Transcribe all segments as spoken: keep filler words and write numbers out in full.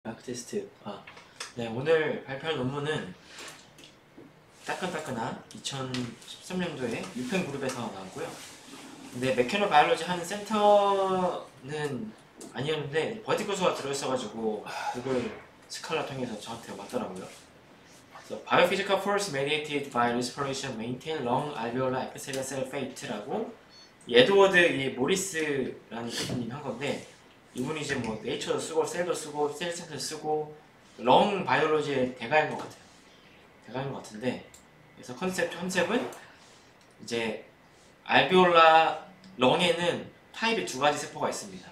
마크 테스트. 아, 네, 오늘 발표할 논문은 따끈따끈한 이천십삼 년도에 유펜 그룹에서 나왔고요. 근데 메케노 바이올로지 하는 센터는 아니었는데 버디 교수가 들어있어가지고 그걸 스칼라 통해서 저한테 왔더라고요. 그래서 Biophysical force mediated by respiration maintain lung alveolar epithelial cell fate라고 에드워드 이 모리스라는 교수님이 한 건데, 이분이 이제 뭐 네이처도 쓰고 셀도 쓰고 셀센터 쓰고 렁 바이올로지의 대가인 것 같아요. 대가인 것 같은데, 그래서 컨셉 컨셉은 이제 알비올라 렁에는 타입이 두 가지 세포가 있습니다.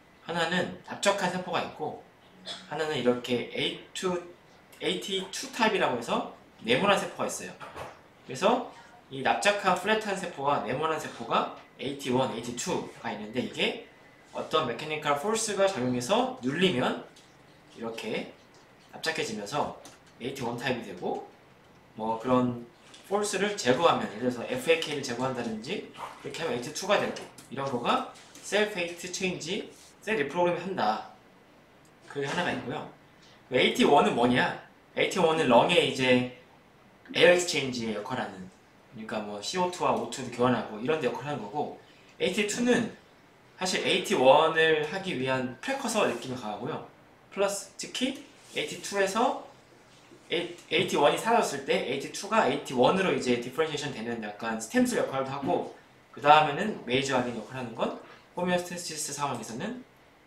하나는 납작한 세포가 있고, 하나는 이렇게 에이 투, 에이티 투 타입이라고 해서 네모난 세포가 있어요. 그래서 이 납작한 플랫한 세포와 네모난 세포가 에이티 원, 에이티 투가 있는데, 이게 어떤 메케니컬 포스가 작용해서 눌리면 이렇게 납작해지면서 에이티 원 타입이 되고, 뭐 그런 포스를 제거하면, 예를 들어서 에프에이케이를 제거한다든지 이렇게 하면 에이티 투가 되고, 이런 거가 셀 페이트 체인지, 셀 리프로그램을 한다. 그게 하나가 있고요. 에이티 원은 뭐냐? 에이티 원은 렁에 이제 에어 익스체인지의 역할을 하는, 그러니까 뭐 씨오 투와 오 투를 교환하고 이런 데 역할을 하는 거고, 에이티 투는 사실 에이티 원을 하기 위한 프레커서 느낌이 강하고요. 플러스 특히 에이티 투에서 에이티 원이 사라졌을 때 에이티 투가 에이티 원으로 이제 디퍼런시에이션 되는 약간 스템셀 역할도 하고, 그 다음에는 메이저하게 역할을 하는 건 호메오스테시스 상황에서는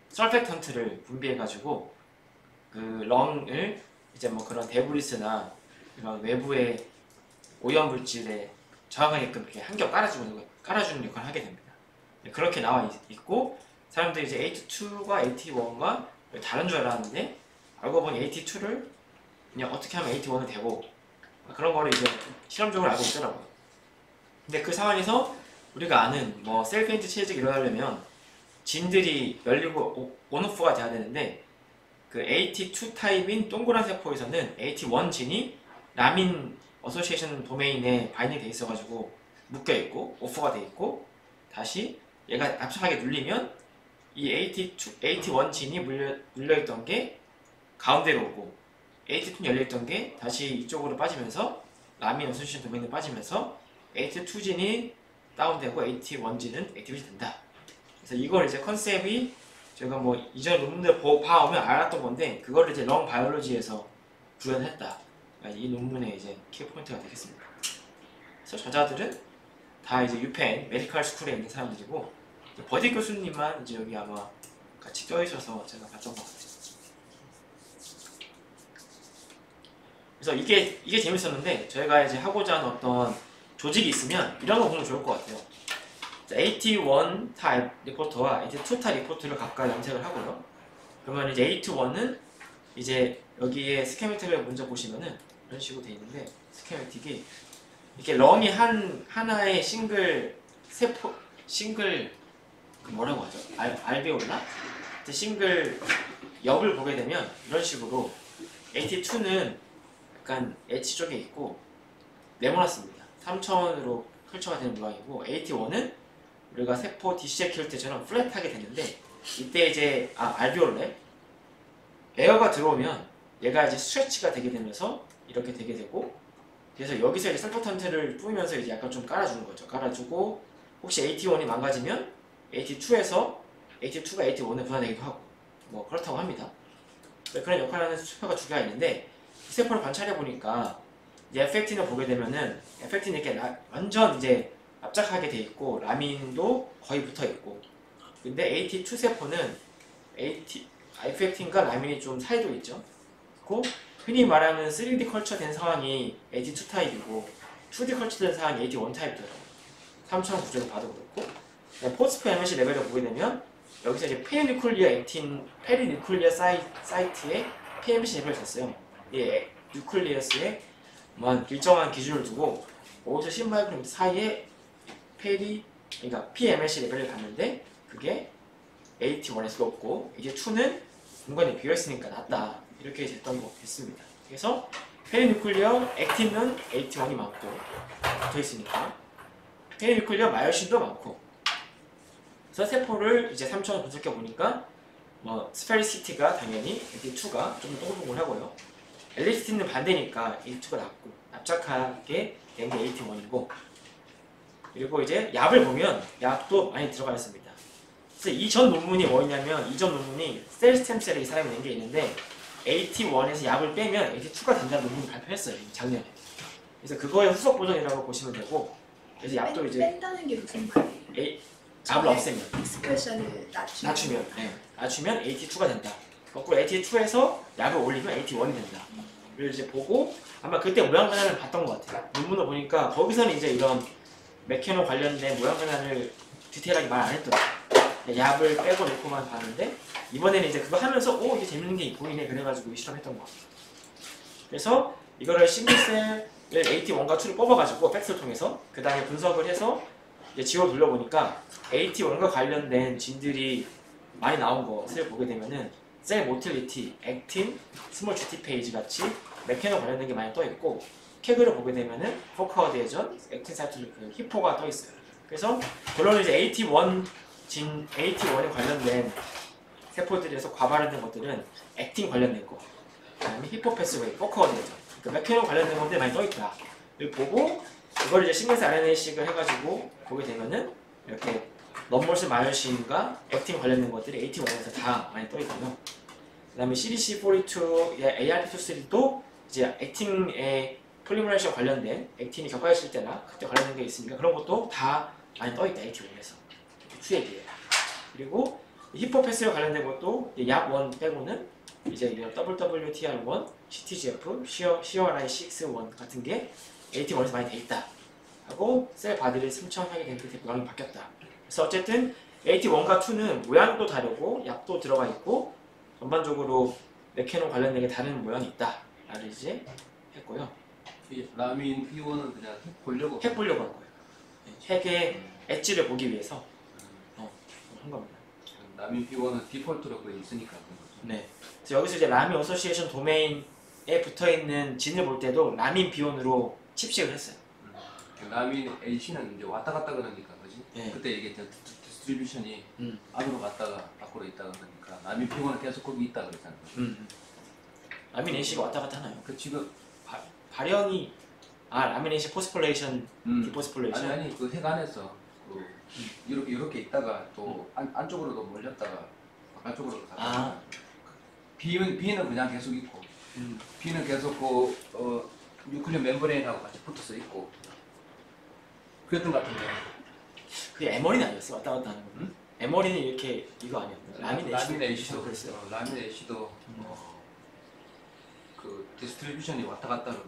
설펙턴트를 분비해가지고 그 렁을 이제 뭐 그런 데브리스나 이런 외부의 오염물질에 저항하게끔 이렇게 한 겹 깔아주는, 깔아주는 역할을 하게 됩니다. 그렇게 나와 있고, 사람들이 이제 에이티 투가 에이티 원과 다른 줄 알았는데, 알고 보니 에이티 투를 그냥 어떻게 하면 에이티 원이 되고, 그런 거를 이제 실험적으로 알고 있더라고요. 근데 그 상황에서 우리가 아는 뭐 셀페인트 체질이 일어나려면 진들이 열리고 온오프가 돼야 되는데, 그 에이티 투 타입인 동그란 세포에서는 에이티 원 진이 라민 어소시에이션 도메인에 바인딩 돼 있어가지고 묶여 있고 오프가 돼 있고, 다시 얘가 납작하게 눌리면 이 에이티 투, 에이티 원 진이 물려, 물려있던 게 가운데로 오고, 에이티 투는 열려있던 게 다시 이쪽으로 빠지면서 라민 어소시에이션 도메인에 빠지면서 에이티 투 진이 다운되고 에이티 원 진은 액티베이트 된다. 그래서 이걸 이제 컨셉이 제가 뭐 이전 논문들 보고 봐오면 알았던 건데, 그거를 이제 렁 바이올로지에서 구현했다. 이 논문의 이제 키포인트가 되겠습니다. 그래서 저자들은 다 이제 유펜 메디컬 스쿨에 있는 사람들이고, 버디 교수님만 이제 여기 아마 같이 껴있어서 제가 봤던 것 같아요. 그래서 이게 이게 재밌었는데, 저희가 이제 하고자 하는 어떤 조직이 있으면 이런 거 보면 좋을 것 같아요. 에이티 원 타입 리포터와 에이티 투 타입 리포터를 각각 염색을 하고요. 그러면 이제 에이티 원은 이제 여기에 스케메틱을 먼저 보시면은 이런 식으로 돼 있는데, 스케메틱이 이렇게 렁이 한 하나의 싱글 세포, 싱글 그 뭐라고 하죠? 알, 알베올라? 싱글 엽을 보게 되면 이런 식으로 에이티 투는 약간 엣지 쪽에 있고 네모났습니다. 삼 차원으로 컬처가 되는 모양이고, 에이티 원은 우리가 세포 디시제 키울 때처럼 플랫하게 되는데, 이때 이제 아 알비올레 에어가 들어오면 얘가 이제 스트레치가 되게 되면서 이렇게 되게 되고, 그래서 여기서 이제 설포턴트를 뿌리면서 이제 약간 좀 깔아주는 거죠. 깔아주고, 혹시 에이티 원이 망가지면 에이티 투에서 에이티 투가 에이티 원에 분화되기도 하고, 뭐 그렇다고 합니다. 그런 역할을 하는 세포가 두 개가 있는데, 이 세포를 관찰해 보니까 이제 에펙틴을 보게 되면은 에펙틴이 이렇게 라, 완전 이제 납작하게 돼 있고 라민도 거의 붙어 있고, 근데 에이티 투 세포는 에이티, 에펙틴과 라민이 좀 사이도 있죠. 그리고 흔히 말하는 쓰리 디 컬처 된 상황이 에이티 투 타입이고 투 디 컬처 된 상황이 에이티 원 타입이더라고요. 삼차원 구조를 봐도 그렇고, 포스트 엠에시 레벨을 보게 되면 여기서 이제 페리뉴클리어 액틴, 페리뉴클리어 사이, 사이트에 피엠에시 레벨을 줬어요. 이 뉴클리어스에 뭐 일정한 기준을 두고 오에서 십 마이크로미터 사이에 페리, 그러니까 피엠에시 레벨을 갔는데, 그게 에이티 원에서 높고 이제 투는 공간이 비어있으니까 낮다. 이렇게 됐던 거 됐습니다. 그래서 페리뉴클리어 액틴은 에이티 원이 많고 붙어있으니까, 페리뉴클리어 마요신도 많고, 그래서 세포를 이제 삼 차원 분석해 보니까 뭐 스페리시티가 당연히 에이티투가 좀 더 동글동글하고요. 엘리시티는 반대니까 에이티투가 낫고 납작하게 된 게 에이티원이고, 그리고 이제 얍을 보면 얍도 많이 들어가 있습니다. 그래서 이 전 논문이 뭐였냐면, 이 전 논문이 셀 스템셀을 사용한 게 있는데 에이티원에서 얍을 빼면 에이티투가 된다는 논문을 발표했어요, 작년에. 그래서 그거의 후속 버전이라고 보시면 되고, 그래서 얍도 이제 뺀다는 게 무슨 말이에요? 에이, 얍을 없애면, 익스프레션을 낮추면. 낮추면, 네, 낮추면 에이티투가 된다. 거꾸로 에이티투에서 얍을 올리면 에이티원이 된다. 를 이제 보고 아마 그때 모양 변화를 봤던 것 같아요. 논문을 보니까 거기서는 이제 이런 메케노 관련된 모양 변화를 디테일하게 말 안 했더라고요. 얍을 빼고 놓고만 봤는데, 이번에는 이제 그거 하면서 오, 이게 재밌는 게 보이네 그래가지고 실험했던 것 같아요. 그래서 이거를 싱글셀을 에이티원과 투를 뽑아가지고 팩스를 통해서 그 다음에 분석을 해서 이제 지워 돌려보니까 에이티원과 관련된 진들이 많이 나온 것을 보게 되면은 셀 모틸리티, 액틴, 스몰 지티 페이지 같이 메케노 관련된 게 많이 떠 있고, 캐그를 보게 되면은 포커 대전, 액틴 사이클 그 히포가 떠 있어요. 그래서 물론 이제 에이티원 진 에이티원에 관련된 세포들에서 과발현된 것들은 액틴 관련된 거, 그다음에 히포 패스웨이, 포커 대전, 그 메케노 관련된 것들이 많이 떠 있다. 를 보고 이걸 이제 싱글스 알엔에이식을 해가지고 보게 되면은 이렇게 넘몰스 마이오신과 액틴 관련된 것들이 에이티원에서 다 많이 떠 있고요. 그 다음에 씨디씨 사십이, 에이알피 이십삼도 이제 액틴의 폴리머레이션 관련된, 액틴이 격화했을 때나 그때 관련된 게 있으니까 그런 것도 다 많이 떠 있다, 에이티원에서. 투에 비해. 그리고 히포패스와 관련된 것도 얍 일 빼고는 이제 이런 더블유더블유티알 일, 씨티지에프, 씨알아이 육 같은 게 에이티원에서 많이 돼 있다. 하고 셀 바디를 승천하게 된 끝에 모양이 바뀌었다. 그래서 어쨌든 에이티원과 투는 모양도 다르고 얍도 들어가 있고 전반적으로 메케노 관련된 게 다른 모양이 있다 라를 이제 했고요. 이 라민 피원은 그냥 핵 보려고 해보려고 한 거예요. 핵의 엣지를 보기 위해서 어, 한 겁니다. 라민 피원은 디폴트로 거의 있으니까 그런 거죠. 네. 그래서 여기서 이제 라민 어소시에이션 도메인에 붙어 있는 진을 볼 때도 라민 비온으로 칩식을 했어요. 음. 라민 A씨는 이제 왔다 갔다 그러니까 그지? 네. 그때 얘기했잖아. 디스트리뷰션이 음. 안으로 갔다가 밖으로 있다가 그러니까 라민 피원은 계속 거기 있다 그랬잖아. 음. 라민 A씨가 왔다 갔다 하나요? 그 지금 바, 발현이 아 라민 A씨 포스폴레이션, 음. 디포스폴레이션. 아니 아니 그 핵 안에서 그 이렇게 이렇게 있다가 또 안, 안쪽으로도 몰렸다가 바깥쪽으로 갔다가 아. B는 B는 그냥 계속 있고 음. B는 계속 그 어, 뉴클리어 멤브레인하고 같이 붙어서 있고 그랬던 것 같은데. 그게 에머린 아니었어? 왔다 갔다 하는 거. 음? 에머린이 이렇게 이거 아니었나? 라민 A씨. 라민 A씨도 그랬어요. 어, 라민 A씨도 음. 어, 그 디스트리뷰션이 왔다 갔다 하는.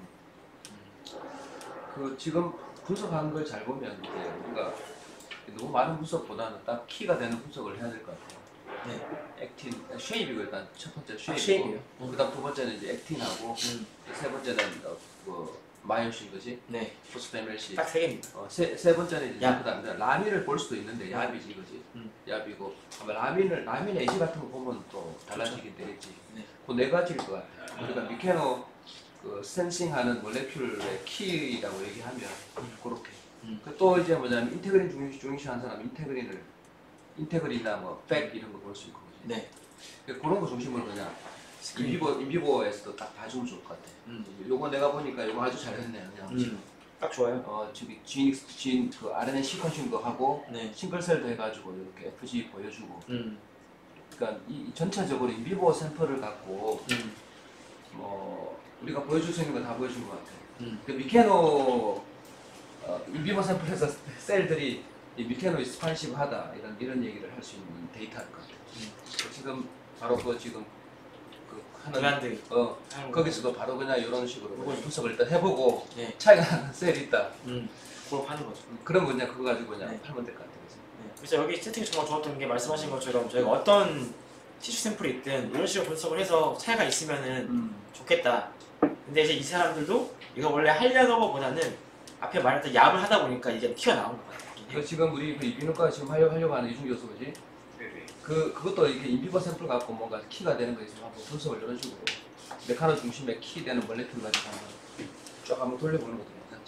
그 지금 분석한 걸 잘 보면 이제 우리가 너무 많은 분석보다는 딱 키가 되는 분석을 해야 될 것 같아요. 네. 액틴, 쉐입이고 일단 첫 번째 쉐입이고, 아, 쉐입이요? 음. 그다음 두 번째는 이제 액틴하고, 음. 세 번째는 어, 그 마이오신 거지, 네. 포스페멜시. 딱 세 개입니다. 어, 세, 세 번째는 이제 야. 그다음에 라민을 볼 수도 있는데 얍이지 이거지. 음. 얍이고 아마 라민을 라민 에이지 같은 거 보면 또 달라지긴 되겠지. 네. 그 네 가지일 것 같아요. 그러니까 미케노 그 센싱하는 몰레큘의 키라고 얘기하면 음. 그렇게. 음. 그 또 이제 뭐냐면 인테그린 중요시 중요시하는 사람 인테그린을 인테그린이나 뭐 백 이런 거 볼 수 있고. 그지? 네. 그런 거 중심으로 그냥 인비보 인비보에서도 딱 봐주면 좋을 것 같아. 음. 요거 내가 보니까 요거 아주 잘했네. 그냥 음. 딱 좋아요. 어 저기 진, 진, 그 알엔에이 시퀀싱도 하고 네. 싱글셀도 해가지고 이렇게 에프지 보여주고. 음. 그러니까 이, 이 전체적으로 인비보 샘플을 갖고 음. 뭐 우리가 보여줄 수 있는 거 다 보여준 것 같아. 음. 그 미케노 어, 인비보 샘플에서 셀들이 이 미케노 스파니시브하다 이런 이런 얘기를 할 수 있는 데이터일 것 같아. 음. 지금 바로 그 지금 그 하는 그란드. 어 하는 거기서도 바로 그냥 이런 식으로 요거 분석을 일단 해보고 네. 차이가 나는 셀이 있다. 음. 그걸 파는 거죠. 그런 거 그냥 그거 가지고 그냥 네. 팔면 될 것 같아요. 네. 그래서 여기 세팅이 정말 좋았던 게 말씀하신 것처럼 저희가 어떤 티슈 샘플이 있든 이런 식으로 분석을 해서 차이가 있으면은 음. 좋겠다. 근데 이제 이 사람들도 이거 원래 하려는 것보다는 앞에 말했던 얍을 하다 보니까 이게 튀어나온 것 같아요. 그 지금 우리 그 이비인후과 지금 하려, 하려고 하는 이중 교수 그지? 네네. 그 그것도 이렇게 인비버 샘플 갖고 뭔가 키가 되는 거 있으면 한번 분석을 이런 식으로 메카노 중심의 키 되는 몰레큘 가지고 한번 쭉 한번 돌려보는 것도 괜찮지.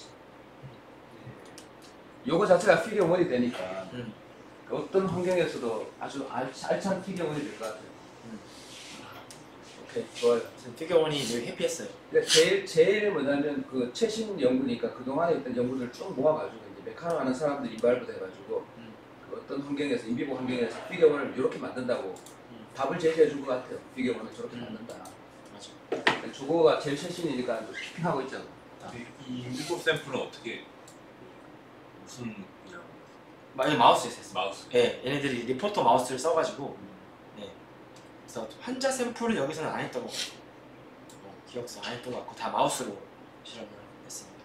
요거 자체가 피겨 원이 되니까 음. 어떤 환경에서도 아주 알, 알찬 피겨 원이 될 것 같아요. 음. 오케이, 좋아요. 피겨원이 늘 해피했어요. 그러니까 제일 제일 뭐냐면 그 최신 연구니까 그 동안에 있던 연구들을 쭉 모아가지고 이제 메카노 하는 사람들이 인발부터 해가지고 음. 그 어떤 환경에서 인비보 환경에서 피겨원을 이렇게 만든다고 음. 답을 제시해 준 것 같아요. 피겨원을 저렇게 음. 만든다. 맞아. 저거가 제일 최신이니까 하고 있죠. 이 인비보 샘플은 어떻게 무슨 그냥 만약 마우스에서 했어. 마우스 예, 얘네들이 리포터 마우스를 써가지고, 예. 그래서 환자 샘플은 여기서는 안 했던 것 같고, 어, 기억상 안 했던 것 같고 다 마우스로 실험을 했습니다.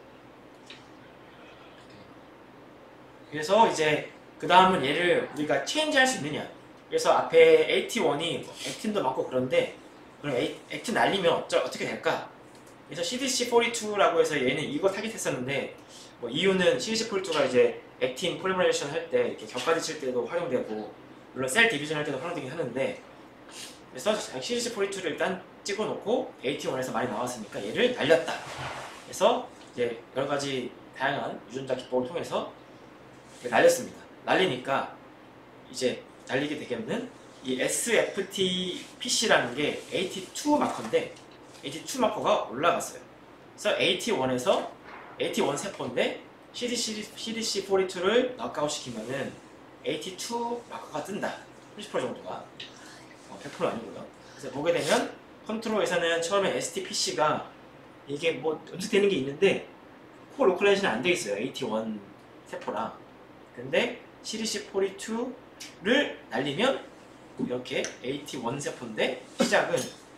그래서 이제 그 다음은 얘를 우리가 체인지할 수 있느냐. 그래서 앞에 에이티원이 액틴도 많고 그런데 그럼 에이, 액틴 날리면 어쩌, 어떻게 될까? 그래서 씨디씨 사십이라고 해서 얘는 이거 타깃했었는데 뭐 이유는 씨디씨 사십이가 이제 액틴 폴리머레이션 할 때 이렇게 격가지 칠 때도 활용되고 물론 셀 디비전 할 때도 활용되긴 하는데 그래서 씨디씨 사십이를 일단 찍어놓고 에이티원에서 많이 나왔으니까 얘를 날렸다. 그래서 이제 여러 가지 다양한 유전자 기법을 통해서 날렸습니다. 날리니까 이제 날리게 되겠는 이 에스에프티 피씨라는 게 에이티투 마커인데 에이티투 마커가 올라갔어요. 그래서 에이티원에서 에이티원 세포인데 씨디씨, 씨디씨 사십이를 넉아웃 시키면은 에이티투 마커가 뜬다. 삼십 퍼센트 정도가. 어, 백 퍼센트 아니고요. 그래서 보게 되면 컨트롤에서는 처음에 에스티피씨가 이게 뭐 염색되는 게 있는데 코 로컬라이즈는 안 돼 있어요. 에이티원 세포랑. 근데 씨디씨 사십이를 날리면 이렇게 에이티원 세포인데 시작은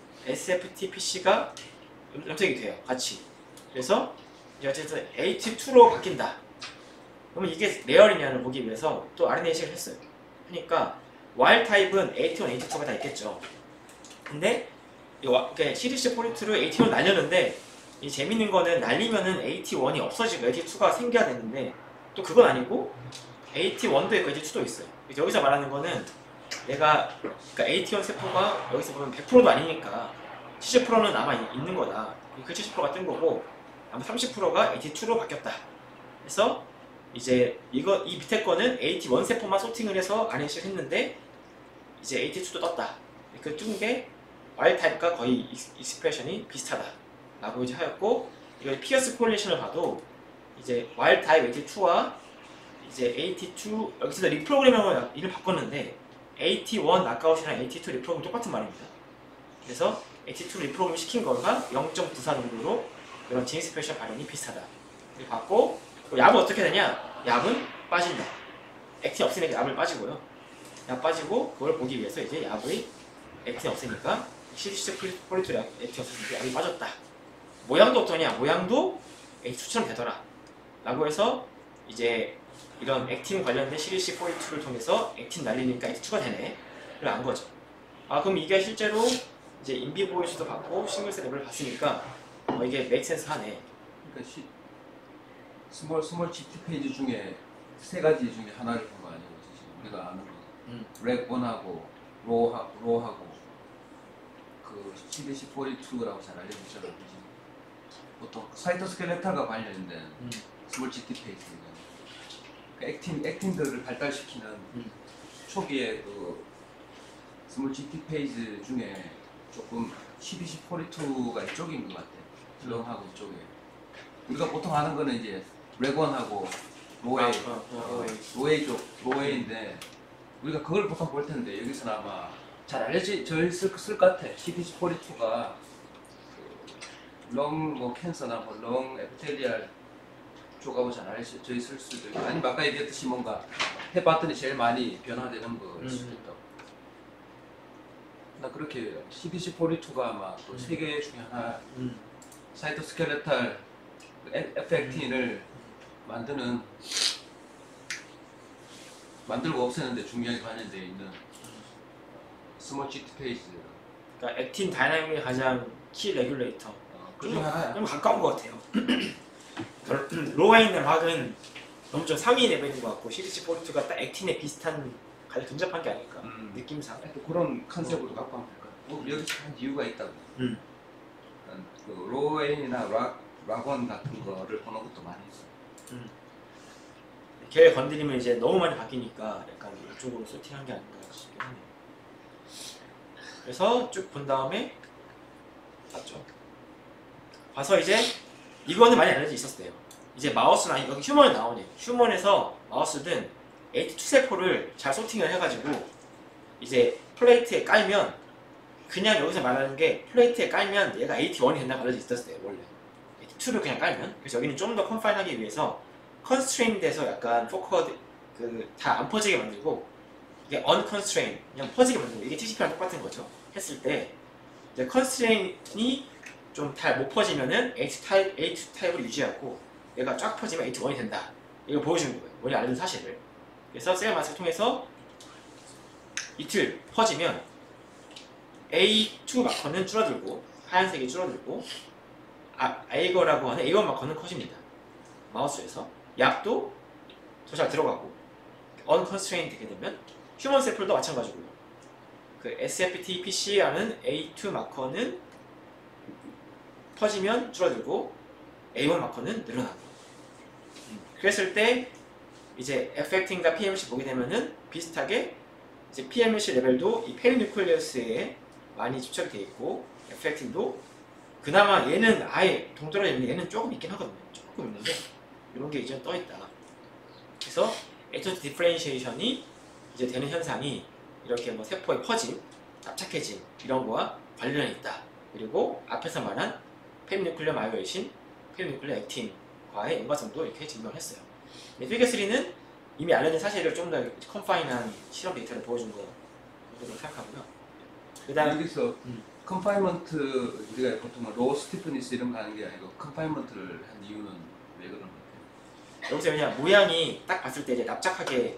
에스에프티피씨가 염색이 돼요. 같이. 그래서 이제 어쨌든 에이티투로 바뀐다. 그러면 이게 레어리냐를 보기 위해서 또 알엔에이식을 했어요. 그러니까 와일드 타입은 에이티원, 에이티투가 다 있겠죠. 근데 씨디씨 사십이를 에이티원 날렸는데 이 재밌는 거는 날리면은 에이티원이 없어지고 에이티투가 생겨야 되는데 또 그건 아니고 에이티원도 있고 에이티투도 있어요. 여기서 말하는 거는 내가 그러니까 에이티원 세포가 여기서 보면 백 퍼센트도 아니니까 칠십 퍼센트는 남아 있는 거다. 그 칠십 퍼센트가 뜬 거고 아마 삼십 퍼센트가 에이티투로 바뀌었다. 그래서 이제 이거 이 밑에 거는 에이티원 세포만 소팅을 해서 안에식 했는데 이제 에이티투도 떴다. 그 뜬 게 와일드 타입과 거의 익스프레션이 비슷하다. 라고 이제 하였고 이거 피어스 코릴레이션을 봐도 이제 와일드 타입 에이티투와 이제 에이티투 여기서 리프로그래밍을 이름 바꿨는데 에이티원 낙아웃이랑 에이티투 리프로그램 똑같은 말입니다. 그래서 에이티투 리프로그램 시킨 거가 영 점 구사 정도로 이런 진 익스프레션 발현이 비슷하다. 이렇게 봤고 yap은 어떻게 되냐? yap은 빠진다. 액틴 없으니까 yap을 빠지고요. yap 빠지고 그걸 보기 위해서 이제 yap의 액틴 없으니까 씨디씨 사십이 액틴 없으니까 yap이 빠졌다. 모양도 어떠냐? 모양도 에이티투처럼 되더라. 라고 해서 이제 이런 액틴 관련된 씨디씨 사십이를 통해서 액틴 날리니까 에이티투가 되네. 를 안 거죠. 아 그럼 이게 실제로 이제 인비보에서도 봤고 싱글셀 랩을 봤으니까 어, 이게 메이크 센스 하네. 그러니까 시, 스몰 스몰 지티 페이지 중에 세 가지 중에 하나를 본 거 아니에요, 지금 우리가 아는 거. 음. 렉 원하고 로하 로하고 그 씨디씨 사십이라고 잘 알려져 있잖아요. 보통 사이토스켈레탈과 관련된 음. 스몰 지티 페이지. 그 액틴 액틴들을 발달시키는 음. 초기에 그 스몰 지티 페이지 중에 조금 씨디씨 사십이가 이쪽인 것 같아요. 렁하고 이쪽에. 우리가 보통 아는 거는 이제 렉원하고 로에이, 아, 어, 어, 어, 로에이. 로에이 쪽, 로에이인데 우리가 그걸 보통 볼 텐데 여기서는 아마 잘 알려져 있을 것 같아. 씨디씨 사십이가 렁 뭐 캔서나 뭐 렁 에피텔리알 쪽하고 잘 알려져 있을 수도 있고 아니면 아까 얘기했듯이 뭔가 해봤더니 제일 많이 변화되는 거일 수도 음. 있다고. 나 그렇게 씨디씨 사십이가 아마 또 세 개 중에 하나 음. 사이토스켈레탈 에펙틴을 만드는 만들고 없애는데 중요하게 관련되어 있는 스몰 지티 페이지. 그러니까 액틴 다이나믹의 가장 키 레귤레이터. 어, 그 중에 하나야. 좀 가까운 것 같아요. 로에 있는 확은 너무 좀 상위 레벨인 것 같고 씨디씨 사십이가 딱 액틴에 비슷한 가장 근접한 게 아닐까 음. 느낌상. 또 그런 컨셉으로 갖고 하면 될까? 뭐 여기서 한 이유가 있다고. 음. 그 로에인이나 락 락원 같은 거를 보는 것도 많이 있어. 음. 걔 건드리면 이제 너무 많이 바뀌니까 약간 이쪽으로 세팅한 게 아닌가 싶긴 하네요. 그래서 쭉 본 다음에 봤죠. 봐서 이제 이거는 많이 알려져 있었어요. 이제 마우스랑 여기 휴먼이 나오네. 휴먼에서 마우스든 에이티 투 세포를 잘 소팅을 해가지고 이제 플레이트에 깔면 그냥 여기서 말하는 게 플레이트에 깔면 얘가 에이티 원이 된다고 알려져 있었어요 원래. 에이티 투를 그냥 깔면. 그래서 여기는 좀 더 컨파인하기 위해서 컨스트레인 돼서 약간 포커드 그 다 안 퍼지게 만들고 이게 unconstrained 그냥 퍼지게 만들고 이게 티씨피랑 똑같은 거죠. 했을 때 이제 컨스트레인이 좀 잘 못 퍼지면은 에이티 타입, 에이티 투 타입을 유지하고 얘가 쫙 퍼지면 에이티 원이 된다. 이걸 보여주는 거예요. 원래 알려진 사실을. 그래서 셀 마스크를 통해서 이틀 퍼지면 에이 투 마커는 줄어들고 하얀색이 줄어들고 아, 에이거라고 하는 에이 원 마커는 커집니다. 마우스에서 약도 더 잘 들어가고 unconstrained 되게 되면 휴먼 샘플도 마찬가지고요. 그 에스에프티 피씨라는 에이 투 마커는 퍼지면 줄어들고 에이 원 마커는 늘어나고 그랬을 때 이제 에펙팅과 피엠씨 보게 되면은 비슷하게 이제 피엠씨 레벨도 이 페리뉴클리어스에 많이 집착이 되어 있고 에펙팅도 그나마 얘는 아예 동떨어져 있는데 얘는 조금 있긴 하거든요. 조금 있는데 이런 게 이제 떠 있다. 그래서 에이토 디퍼렌시에이션이 이제 되는 현상이 이렇게 뭐 세포의 퍼짐, 납작해짐 이런 거와 관련이 있다. 그리고 앞에서 말한 페리뉴클리어 마이오에이신, 페리뉴클리어 액틴과의 연관성도 이렇게 증명을 했어요. 피겨 쓰리는 이미 알려진 사실을 좀 더 컨파인한 실험 데이터를 보여준 거 정도로 생각하고요. 그 다음 여기서 음. 컨파인먼트 우리가 보통 로우 스티프니스 이런 거 하는 게 아니고 컨파인먼트를 한 이유는 왜 그런 것 같아요? 여기서 그냥 모양이 딱 봤을 때 이제 납작하게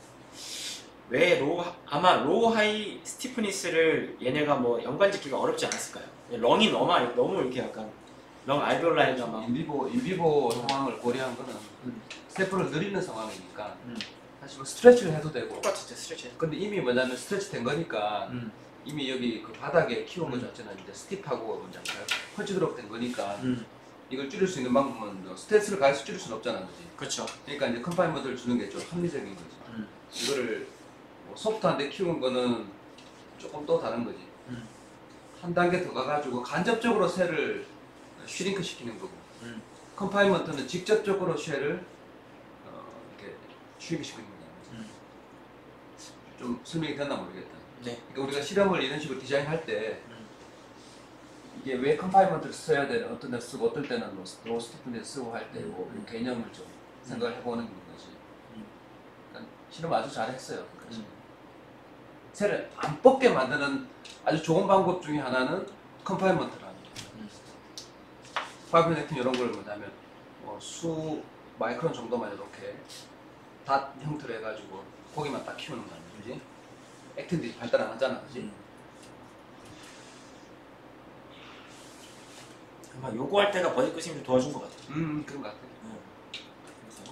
왜 로우 아마 로우 하이 스티프니스를 얘네가 뭐 연관짓기가 어렵지 않았을까요? 렁이 너무 너무 이렇게 약간 렁 알베올라이가 막 인비보 인비보 상황을 고려한 거는 음. 세포를 늘리는 상황이니까 음. 사실 뭐 스트레치를 해도 되고. 똑같이 스트레치. 근데 이미 뭐냐면 스트레치 된 거니까 음. 이미 여기 그 바닥에 키운 거 음. 자체는 이제 스틱하고 뭐냐 퍼지도록 된 거니까 음. 이걸 줄일 수 있는 방법은 뭐 스트레스를 가해서 줄일 수는 없잖아, 그지? 그렇죠. 그러니까 이제 컨파인먼트를 주는 게 좀 합리적인 거지. 음. 이거를 뭐 소프트한데 키운 거는 조금 또 다른 거지. 음. 한 단계 더 가가지고 간접적으로 셀을 슈링크 시키는 거고, 음. 컨파인먼트는 직접적으로 쉘을 어, 이렇게 슈링크 시키는 거잖아. 음. 좀 설명이 됐나 모르겠다. 네. 그러니까 우리가 실험을 이런 식으로 디자인할 때 음. 이게 왜 컨파인먼트를 써야 되는 어떤 데 쓰고 어떨 때는 뭐 로우 스티프니스 쓰고 할 때 뭐 음. 개념을 좀 생각을 해보는 거지. 음. 그러니까 실험 아주 잘했어요. 그러니까 음. 셀을 안 뻗게 만드는 아주 좋은 방법 중에 하나는 컨파인먼트라는 거예요. 음. 파이브 액틴 이런 걸 뭐냐면 뭐 수 마이크론 정도만 이렇게 닷 형태로 해가지고 거기만 딱 키우는 거 아니야, 그지? 액틴들이 발달 안 하잖아, 그지? 음. 아마 요구할 때가 버디크스님이 도와준 것 같아요. 음, 그런 것 같아. 음. 그래서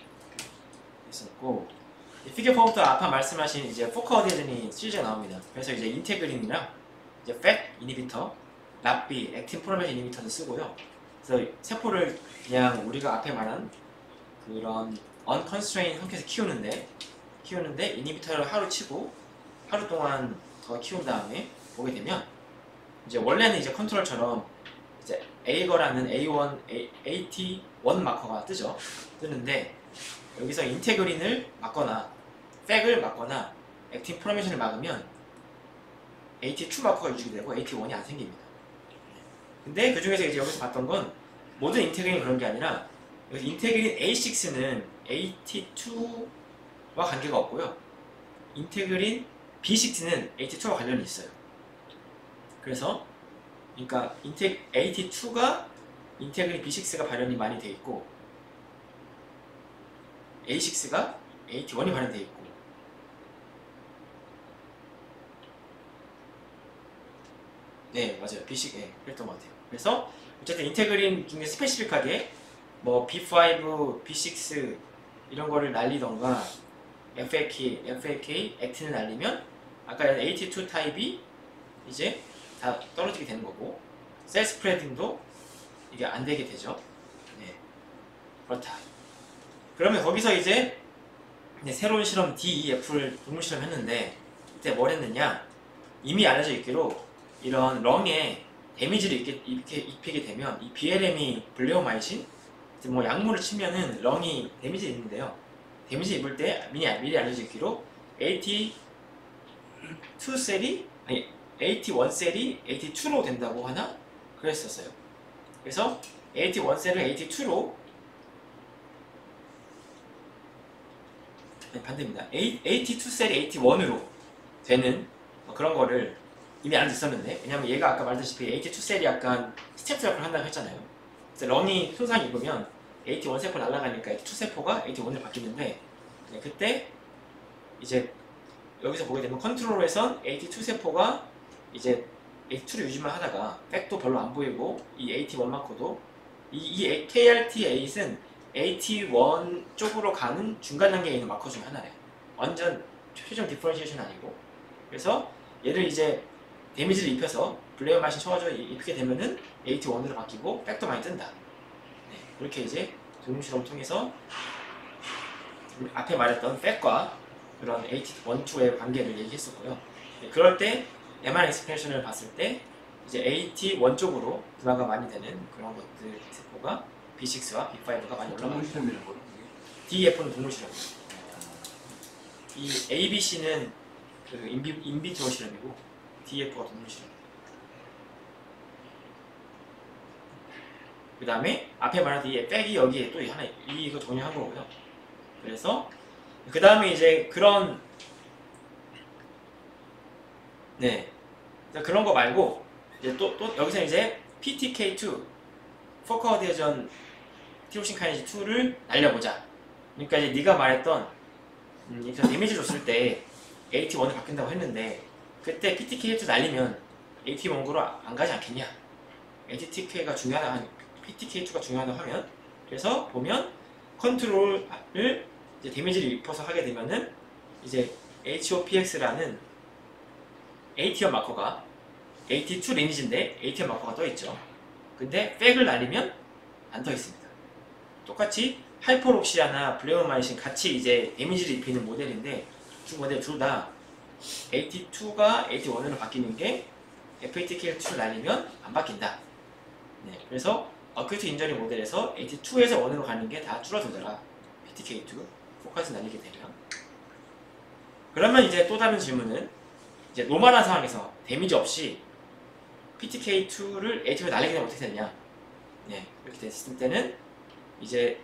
있었고 이 피겨 포부터 아까 말씀하신 이제 포커어디즌이 시리즈가 나옵니다. 그래서 이제 인테그린이랑 이제 팻 이니비터, 랍비, 액틴 프로메시 이니비터를 쓰고요. 그래서 세포를 그냥 우리가 앞에 말한 그런 unconstrained 상태에서 키우는데 키우는데 이니비터를 하루 치고 하루 동안 더 키운 다음에 보게 되면 이제 원래는 이제 컨트롤처럼 이제 에이거라는 에이 원, 에이티 원 마커가 뜨죠. 뜨는데 여기서 인테그린을 막거나 팩을 막거나 액틴 프로메이션을 막으면 에이티 투 마커가 유지가 되고 에이티 원이 안 생깁니다. 근데 그 중에서 이제 여기서 봤던 건 모든 인테그린이 그런 게 아니라 여기 인테그린 에이 식스는 에이티 투와 관계가 없고요. 인테그린 비 식스는 에이티 투와 관련이 있어요. 그래서 그러니까 인테, 에이티 투가 인테그린 비 식스가 발현이 많이 돼 있고 에이 식스가 에이티 원이 발현돼 있고 네 맞아요 비 식스 예, 그랬던 것 같아요. 그래서 어쨌든 인테그린 중에 스페시픽하게 뭐 비 파이브, 비 식스 이런 거를 날리던가 에프에이케이, 에프에이케이, 액틴을 날리면 아까 에이티 투 타입이 이제 다 떨어지게 되는 거고 셀 스프레딩도 이게 안 되게 되죠. 네 그렇다. 그러면 거기서 이제, 이제 새로운 실험 디 이 에프를 동물 실험 했는데 이때 뭘 했느냐 이미 알려져 있기로 이런 렁에 데미지를 입게, 입게, 입히게 되면 이 비엘엠이 블레오마이신 뭐 약물을 치면은 렁이 데미지 입는데요. 데미지 입을 때 미리, 미리 알려져 있기로 에이티 투 셀이 아니 에이티 원 셀이 에이티 투로 된다고 하나 그랬었어요. 그래서 에이티 원 셀을 에이티 투로 아니, 반대입니다. 에이티 투 셀이 에이티 원으로 되는 뭐 그런 거를 이미 알고 있었는데, 왜냐면 얘가 아까 말했다시피 에이티 투 셀이 약간 스탬프 역할을 한다고 했잖아요. 그래서 런이 손상이 입으면 에이티 원 세포 날아가니까 에이티 투 세포가 에이티 원으로 바뀌는데, 네, 그때 이제 여기서 보게 되면 컨트롤에선 에이티 투 세포가 이제 에이티 투를 유지만 하다가 백도 별로 안 보이고 이 에이티 원 마커도 이, 이 케이알티에잇은 에이티 원 쪽으로 가는 중간 단계에 있는 마커 중 하나래요. 완전 최종 디퍼런시에이션 아니고. 그래서 얘를 이제 데미지를 입혀서 블레어 마신 쳐가지고 입히게 되면은 에이티 원으로 바뀌고 백도 많이 뜬다. 네, 그렇게 이제 동물 실험을 통해서 앞에 말했던 백과 그런 에이티 원, 이의 관계를 얘기했었고요. 네, 그럴 때 엠알아이에이 익스프레션을 봤을 때 이제 에이티 원 쪽으로 분화가 많이 되는 그런 것들 세포가 비 식스와 비 파이브가 많이 올라가요. 동물 실험이라는 거는 디이에프는 동물 실험. 이 에이비씨는 그 인비 인비트로 실험이고 디이에프가 동물 실험. 그 다음에 앞에 말한 이 백이 여기에 또 하나 이거 정리한 거고요. 그래서 그 다음에 이제 그런 네 그런 거 말고 이제 또 또 여기서 이제 피티케이 투 포커드 회전 티로신 카이네이즈 투를 날려보자. 그러니까 이제 네가 말했던 음, 여기서 데미지 줬을 때 에이티 원을 바뀐다고 했는데 그때 피티케이 투 날리면 에이티 원으로 안 가지 않겠냐? 에이티케이가 중요하다, 피티케이 투가 중요하다고 하면, 그래서 보면 컨트롤을 이제 데미지를 입혀서 하게 되면은 이제 에이치오피엑스라는 에이티 원 마커가 에이티 투 리니지인데 에이티 원 마커가 떠 있죠. 근데 백을 날리면 안 떠 있습니다. 똑같이 하이퍼록시아나 블레오마이신 같이 이제 데미지를 입히는 모델인데 두 모델 둘 다 에이티 투가 에이티 원으로 바뀌는 게 에프에이티케이 투를 날리면 안 바뀐다. 네, 그래서 어큐트 인저리 모델에서 에이티 투에서 원으로 가는 게 다 줄어들더라. 피티케이 투 포커스 날리게 되면. 그러면 이제 또 다른 질문은 이제 노멀한 상황에서 데미지 없이 피티케이 투를 에이티 투에 날리게 되면 어떻게 되느냐? 네, 이렇게 됐을 때는 이제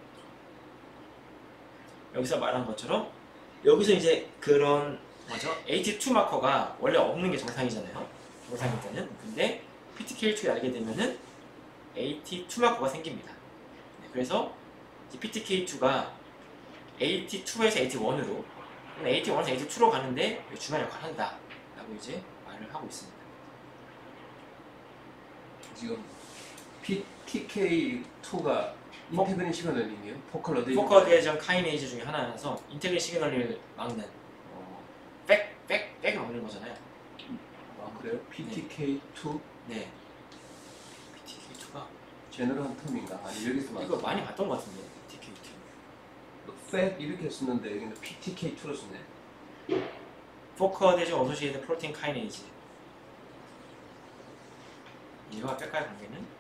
여기서 말한 것처럼 여기서 이제 그런 뭐죠? 에이티 투 마커가 원래 없는 게 정상이잖아요. 정상일 때는. 근데 피티케이 투에 날게 되면은 에이티 투 마커가 생깁니다. 네, 그래서 피티케이 투가 에이티 투에서 에이티 원으로 에이티 원에서 에이티 투로 가는데 중요한 역할을 한다 라고 이제 말을 하고 있습니다. 지금 피티케이 투가 인테그린 시그널링이에요? 포컬 어데이 포커드 회전 카이네이즈 중에 하나라서 인테그린 시그널을 막는 어, 백, 백, 백을 막는 거잖아요. 아 그래요? 피티케이 투? 네. 피티케이 투가 제너럴한 텀인가? 아니 여기서만 이거 많이 봤던 것 같은데 피티케이 투. 팩 이렇게 쓰는데 여기는 피티케이 투로 쓰네. 포커드 회전 어소시에이티드 프로틴 카이네이즈. 이와 백과의 관계는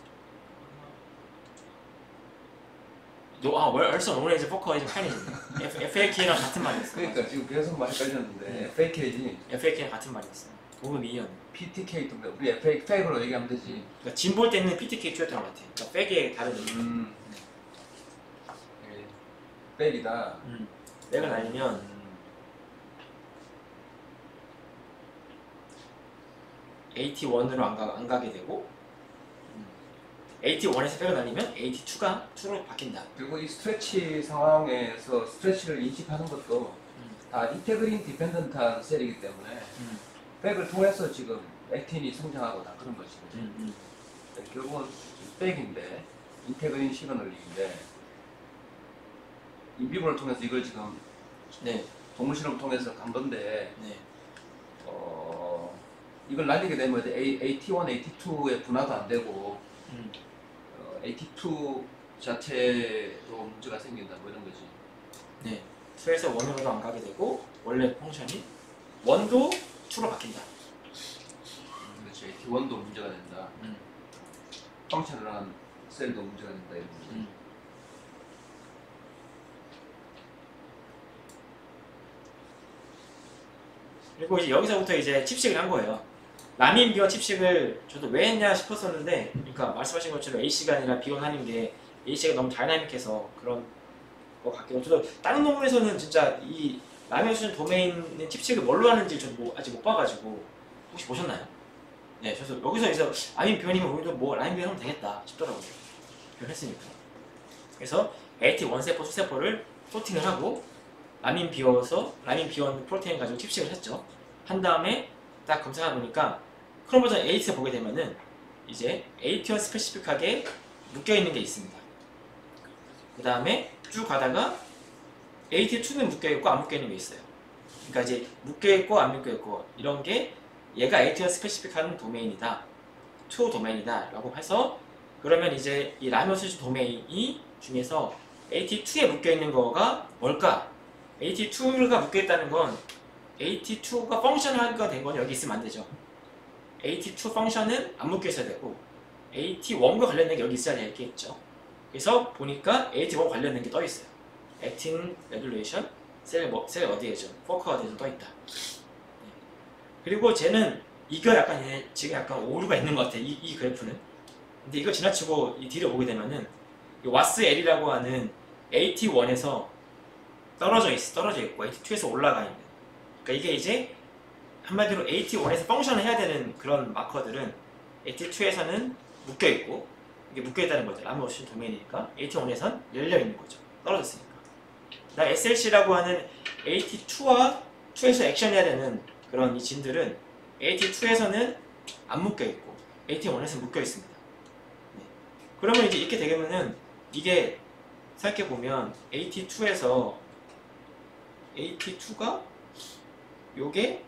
노, 아, 얼써 노레이즈 포커 이제 카이네이즈입니다. 에프에이케이랑 같은 말이었어요. 그러니까 지금 계속 많이 깔렸는데 네. 에프에이케이지 에프에이케이랑 같은 말이었어요. 도움 이연. 피티케이 투인데 우리 에프에이 팩으로 얘기하면 되지. 그러니까 진 볼 때는 피티케이 투였던 것 같아요. 그러니까 백의 다른 의미. 음. 네. 백이다. 음. 백을 날리면 음. 에이티 원으로 안, 가, 안 가게 되고 음. 에이티 원에서 백을 날리면 에이티 투가 투로 바뀐다. 그리고 이 스트레치 상황에서 스트레치를 인식하는 것도 음. 다 인테그린 디펜던트한 셀이기 때문에 음. 백을 통해서 지금 액틴이 성장하고 다 그런 것이거든요. 음. 음. 네, 결국은 백인데 인테그린 시그널링인데 인비브를 통해서 이걸 지금 네. 동물 실험을 통해서 간 건데 네. 어, 이걸 날리게 되면 이제 에이티 원, 에이티 투의 분화도 안 되고 음. 어, 에이티 투 자체도 문제가 생긴다 뭐 이런 거지. 네. 투에서 원으로도 안 가게 되고 원래 펑션이 원도 투로 바뀐다. 에이티원도 문제가 된다. 음. 펑셔널한 셀도 문제가 된다. 이런 거지. 음. 그리고 이제 여기서부터 이제 칩식을 한 거예요. 라민 비원 칩식을 저도 왜 했냐 싶었었는데, 그러니까 말씀하신 것처럼 A씨가 아니라 비원 하는 게 A씨가 너무 다이나믹해서 그런 것 같기도 하고, 저도 다른 논문에서는 진짜 이 라민 수준 도메인의 칩식을 뭘로 하는지 저도 뭐 아직 못 봐가지고 혹시 보셨나요? 네, 그래서 여기서 이제 라민 비원이면 우리도 뭐 라민 비원 하면 되겠다 싶더라고요. 비원했으니까. 그래서 에이티 원 세포, 투 세포를 소팅을 하고 라민 비워서 라민 비원 프로테인 가지고 칩식을 했죠. 한 다음에 딱 검사해 보니까 크로모전 에잇을 보게 되면은 이제 에이티원 스페시픽하게 묶여 있는 게 있습니다. 그 다음에 쭉 가다가 에이티투는 묶여 있고 안 묶여 있는 게 있어요. 그러니까 이제 묶여 있고 안 묶여 있고 이런 게 얘가 에이티원 스페시픽한 도메인이다, 투 도메인이다라고 해서, 그러면 이제 이 라면 수지 도메인이 중에서 에이티투에 묶여 있는 거가 뭘까? 에이티투가 묶여 있다는 건 에이티투가 펑션화가 된 건 여기 있으면 안 되죠. 에이티투 펑션은 안 묶여 있어야 되고 에이티원과 관련된 게 여기 있어야 되겠죠. 그래서 보니까 에이티원 관련된 게 떠 있어요. 액틴 레귤레이션, 셀, 뭐, 셀 어디에죠? 포커 어디에서 떠 있다. 네. 그리고 쟤는 이거 약간 얘 지금 약간 오류가 있는 것 같아. 이, 이 그래프는. 근데 이거 지나치고 이 뒤를 보게 되면은 이 와스엘이라고 하는 에이티원에서 떨어져 있어, 떨어져 있고 에이티투에서 올라가 있는. 그러니까 이게 이제 한마디로 에이티원에서 펑션을 해야 되는 그런 마커들은 에이티투에서는 묶여 있고, 이게 묶여 있다는 거죠. 라면 오션 도메인이니까 에이티원에선 열려 있는 거죠. 떨어졌으니까. 그다음 에스엘씨라고 하는 에이티투와 투에서 액션해야 되는 그런 이 진들은 에이티투에서는 안 묶여 있고 에이티원에서는 묶여 있습니다. 네. 그러면 이제 이렇게 되면은 이게 생각해 보면 에이티투에서 에이티투가 요게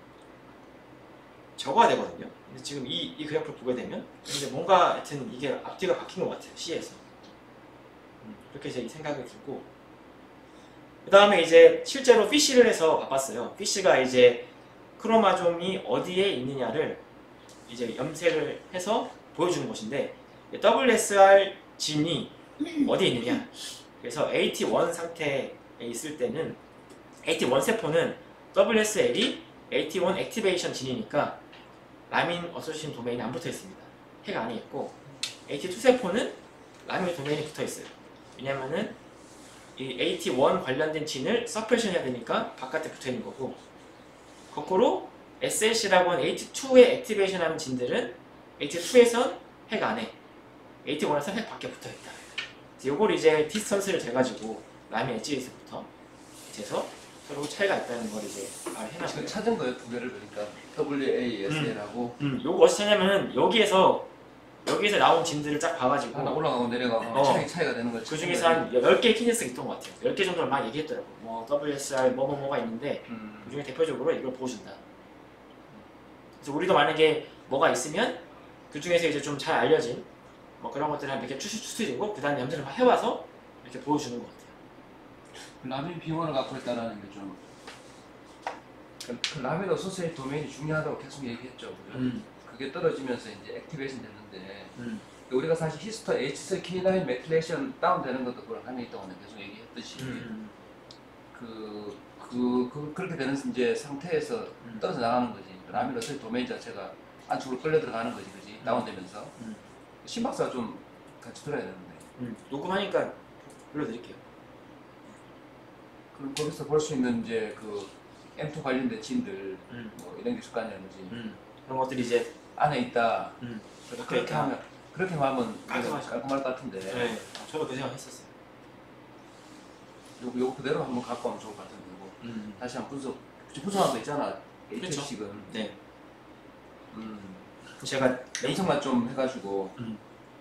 저거가 되거든요. 근데 지금 이, 이 그래프를 보게 되면 근데 뭔가 하여튼 이게 앞뒤가 바뀐 것 같아요. C에서. 음, 그렇게 제 생각이 들고, 그 다음에 이제 실제로 피쉬를 해서 봐봤어요. 피쉬가 이제 크로마좀이 어디에 있느냐를 이제 염색을 해서 보여주는 것인데, 더블유에스알 진이 어디에 있느냐. 그래서 에이티원 상태에 있을 때는 에이티원 세포는 더블유에스엘이 에이티원 액티베이션 진이니까 라민 어소시에이션 도메인이 안 붙어 있습니다. 핵 안에 있고, 에이티투 세포는 라민 도메인이 붙어 있어요. 왜냐면은 이 에이티원 관련된 진을 서프레션 해야 되니까 바깥에 붙어 있는 거고, 거꾸로 에스엘씨라고 하는 에이티투에 액티베이션 하는 진들은 에이티투에선 핵 안에, 에이티원에서 핵 밖에 붙어 있다. 요걸 이제 디스턴스를 재가지고 라민 엣지에서부터 재서 서로 차이가 있다는 걸 이제 말해놨어요. 지금 찾은 거예요, 두 개를. 그러니까 더블유에이에스엘하고 음, 요거 어디서 찾냐면은 여기에서 여기에서 나온 진들을 쫙 봐가지고 하나 올라가고 내려가고 어. 차이, 차이가 되는 거지. 그 중에서 한 열 개의 키네스가 있던 것 같아요. 열 개 정도를 막 얘기했더라고. 뭐 더블유에스알 뭐뭐뭐가 있는데 음. 그 중에 대표적으로 이걸 보여준다. 그래서 우리도 만약에 뭐가 있으면 그 중에서 이제 좀 잘 알려진 뭐 그런 것들을 한 몇 개 추출되고 그 다음에 염색을 해와서 이렇게 보여주는 것 같아요. 라민 비원을 갖고 있다는 게 좀, 그, 그 라민 어소시에이트 도메인이 중요하다고 계속 얘기했죠. 우리가. 음. 그게 떨어지면서 이제 액티베이션 됐는데, 음. 우리가 사실 히스토 에이치씨케이 나인 메틸레이션 다운 되는 것도 그런 함에 있다고 계속 얘기했듯이, 음. 그, 그, 그, 그렇게 되는 이제 상태에서 음. 떨어져 나가는 거지. 라민 어소시에이트 도메인 자체가 안쪽으로 끌려 들어가는 거지, 그지? 다운되면서. 음. 심박수가 좀 같이 들어야 되는데. 음. 녹음하니까 불러드릴게요. 그럼 거기서 볼 수 있는 이제 그 엠투 관련된 진들, 음. 뭐 이런 게 있을 거 아니야, 그지? 음. 그런 것들이 이제 안에 있다. 음. 그렇게 있다. 하면, 그렇게 하면 깔끔하죠. 깔끔할 것 같은데. 네. 저도 그 생각했었어요. 요거, 요거 그대로 한번 갖고 오면 좋을 것 같은데. 요거. 음. 다시 한번 분석, 분석한 거 있잖아. 그렇죠. 에이티식은. 네. 음. 제가 영상만 좀 해가지고. 음.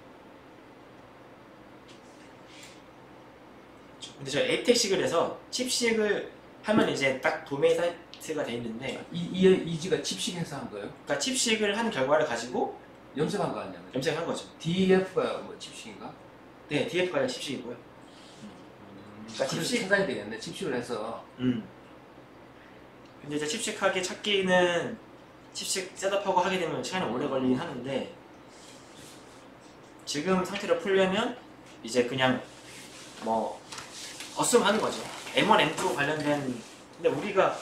근데 저 에이텍식을 해서 칩식을 하면 이제 딱 도메인 사이트가 돼 있는데, 이, 이, 이지가 칩식해서 한 거예요? 그러니까 칩식을 한 결과를 가지고 염색한 거 아니야? 그죠? 염색한 거죠. 디이에프가 뭐 칩식인가? 네, 디에프가 칩식이고요. 음. 그러니까 그래서 칩식- 찾아야 되겠네. 칩식을 해서. 음. 근데 이제 칩식하게 찾기는 칩식 셋업하고 하게 되면 시간이 오래 걸리긴 하는데 지금 상태로 풀려면 이제 그냥 뭐 어스하는 거죠. 엠 원, 엠 투 관련된 근데 우리가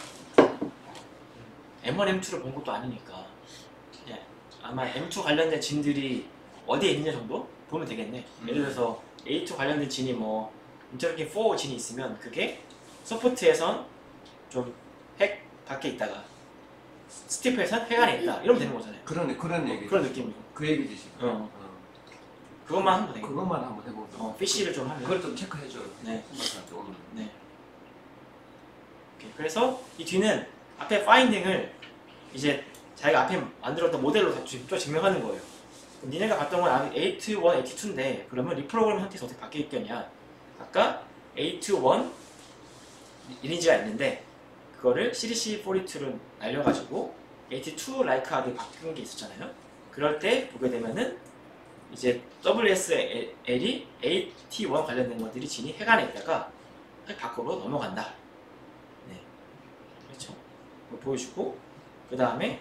엠 원, 엠 투를 본 것도 아니니까 그냥 아마 엠 투 관련된 진들이 어디에 있느냐 정도 보면 되겠네. 음. 예를 들어서 에이 투 관련된 진이 뭐 인터로킹 사 진이 있으면 그게 서포트에선 좀 핵 밖에 있다가 스티프에선 핵 안에 있다 이러면 되는 거잖아요. 그런 그런 어, 얘기. 그런 느낌이고 그 얘기지 지금. 어. 그것만 하면 되겠네. 그것만 한번 해보고. 어, 피시를 좀 하면 그걸 좀 체크해줘. 네. 선박사한테 오늘. 네. 오케이. 그래서 이 뒤는 앞에 파인딩을 이제 자기가 앞에 만들었던 모델로 다 좀 증명하는 거예요. 그럼 니네가 봤던 건 에이 투, 일, 에이 투, 이인데 그러면 리프로그램 상태에서 어떻게 바뀌어 있겠냐? 아까 에이 투, 일 이미지가 있는데 그거를 씨디씨 사십이로 날려가지고 에이 투 라이크하게 바뀐 게 있었잖아요. 그럴 때 보게 되면은 이제 더블유 에스 엘이 에이 티 일 관련된 것들이 진이 핵 안에 있다가 핵 밖으로 넘어간다. 네, 그렇죠. 그거 보여주고 그 다음에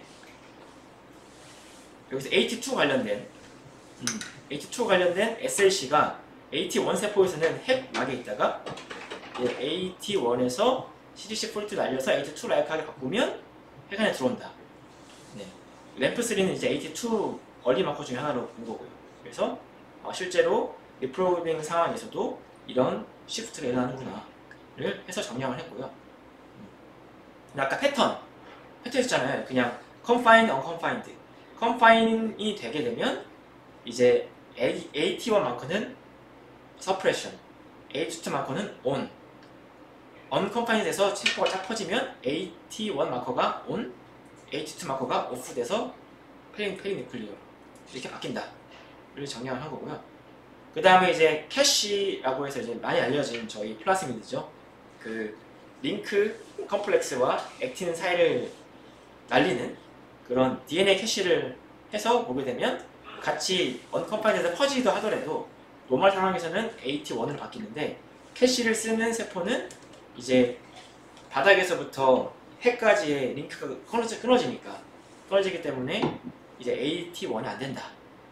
여기서 에이 티 투 관련된 음, 에이 티 투 관련된 에스엘씨가 에이 티 일 세포에서는 핵 막에 있다가 에이 티 일에서 씨디씨 사십이 날려서 에이 티 투 라이크하게 바꾸면 핵 안에 들어온다. 네, 램프 쓰리는 이제 에이 티 투 얼리 마커 중에 하나로 본 거고요. 그래서 어, 실제로 리프로그래밍 상황에서도 이런 시프트를 일어나는구나를 해서 정량을 했고요. 음. 아까 패턴, 패턴 있잖아요. 그냥 confined, unconfined. confine이 되게 되면 이제 에이 티 일 마커는 suppression, 에이 티 투 마커는 on. unconfined 돼서 세포가 쫙 퍼지면 에이 티 일 마커가 on, 에이 티 투 마커가 off 돼서 페리, 페리니클리어 이렇게 바뀐다. 를 정량을 한 거고요. 그 다음에 이제 캐시라고 해서 이제 많이 알려진 저희 플라스미드죠. 그 링크 컴플렉스와 액틴 사이를 날리는 그런 디엔에이 캐시를 해서 보게 되면 같이 언컴파인드에서 퍼지기도 하더라도 노멀 상황에서는 에이 티 일으로 바뀌는데 캐시를 쓰는 세포는 이제 바닥에서부터 핵까지의 링크가 끊어지, 끊어지니까 끊어지기 때문에 이제 에이 티 일이 안 된다.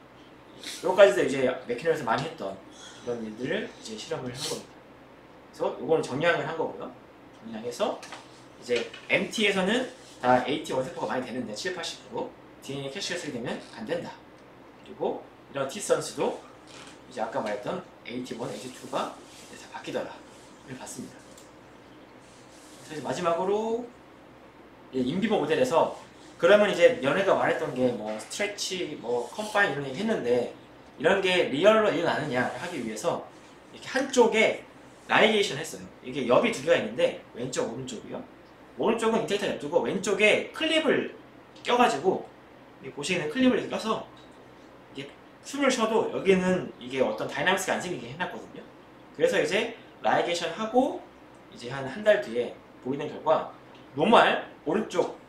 요까지도 이제 맥키널에서 많이 했던 이런 일들을 이제 실험을 한 겁니다. 그래서 요거는 정량을 한 거고요. 정량해서 이제 엠티에서는 다 에이 티 일 세포가 많이 되는데 칠십, 팔십 퍼센트 디엔에이 캐시가 쓰게 되면 안 된다. 그리고 이런 T선수도 이제 아까 말했던 에이 티 일, 에이 티 이가 다 바뀌더라를 봤습니다. 그래서 이제 마지막으로 인비보 모델에서 그러면 이제 연애가 말했던 게 뭐 스트레치, 뭐 컴파인 이런 얘기 했는데 이런 게 리얼로 일어나느냐 하기 위해서 이렇게 한쪽에 라이게이션 했어요. 이게 옆이 두 개가 있는데 왼쪽, 오른쪽이요. 오른쪽은 인텍터 냅두고 왼쪽에 클립을 껴가지고 보시기에는 클립을 이렇게 껴서 이게 숨을 쉬어도 여기는 이게 어떤 다이나믹스가 안 생기게 해놨거든요. 그래서 이제 라이게이션 하고 이제 한 한 달 뒤에 보이는 결과 노멀 오른쪽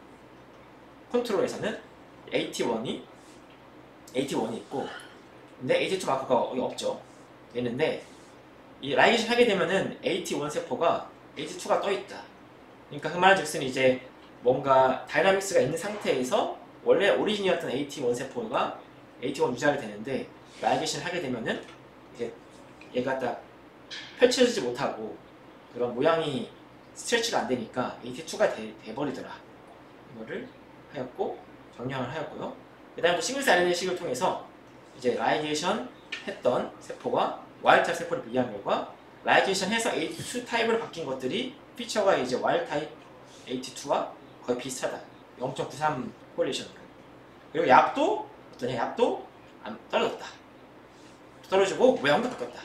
컨트롤에서는 에이 티 일이 에이 티 일이 있고 근데 에이 티 투 마커가 여기 없죠. 되는데 이 라이게이션 하게 되면은 에이 티 일 세포가 에이 티 투가 떠 있다. 그러니까 그 말은즉슨 이제 뭔가 다이나믹스가 있는 상태에서 원래 오리진이었던 에이 티 일 세포가 에이 티 일 유지하게 되는데 라이게이션 하게 되면은 이제 얘가 딱 펼쳐지지 못하고 그런 모양이 스트레치가 안 되니까 에이 티 투가 돼, 돼버리더라. 이거를 하였고 정량을 하였고요. 그 다음에 또 싱글스 알엔에이식을 통해서 이제 라이게이션 했던 세포가 와일드 타입 세포를 비교한 결과 라이게이션 해서 에이 티 투 타입으로 바뀐 것들이 피처가 이제 와일드 타입 에이 티 투와 거의 비슷하다. 영 점 구삼 콜리션으로. 그리고 약도 어떠냐? 약도 안 떨어졌다. 떨어지고 모양도 바뀌었다.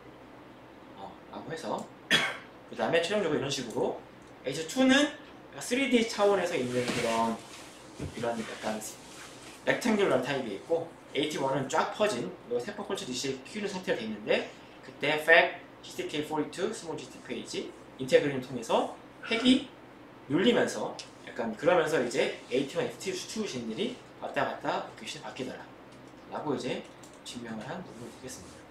어, 라고 해서 그 다음에 최종적으로 이런 식으로 에이 티 투는 쓰리 디 차원에서 있는 그런 이런 약간 렉탱귤러 타입이 있고 에이 티 일은 쫙 퍼진 세포 컬처 디시에 키우는 상태로 되어 있는데 그때 팩, 지티케이 사십이, 스몰 지티 페이지, 인테그린을 통해서 핵이 눌리면서 약간 그러면서 이제 에이 티 일, 에이 티 투 진들이 왔다 갔다 교신이 바뀌더라 라고 이제 증명을 한 부분이 되겠습니다.